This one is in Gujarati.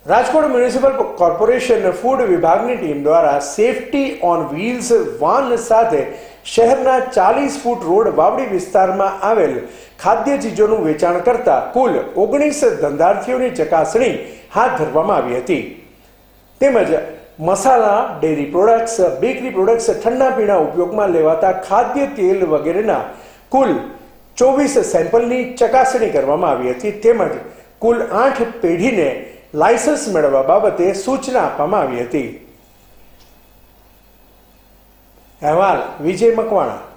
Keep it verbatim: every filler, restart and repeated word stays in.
રાજકોટ મ્યુનિસિપલ કોર્પોરેશન ફૂડ વિભાગની ટીમ દ્વારા સેફટી ઓન વ્હીલ્સ વાન સાથે શહેરના ચાલીસ ફૂટ રોડ વાવડી વિસ્તારમાં આવેલ ખાદ્ય ચીજોનું વેચાણ કરતા કુલ ઓગણીસ ધંધાર્થીઓની ચકાસણી હાથ ધરવામાં આવી હતી. તેમજ masala, dairy products, bakery products, ઠંડા પીણા ઉપયોગમાં લેવાતા ખાદ્ય તેલ વગેરેના કુલ ચોવીસ સેમ્પલની ચકાસણી કરવામાં આવી હતી. તેમજ કુલ આઠ પેઢીને લાયસન્સ મેળવવા બાબતે સૂચના આપવામાં આવી હતી. અહેવાલ વિજય મકવાણા.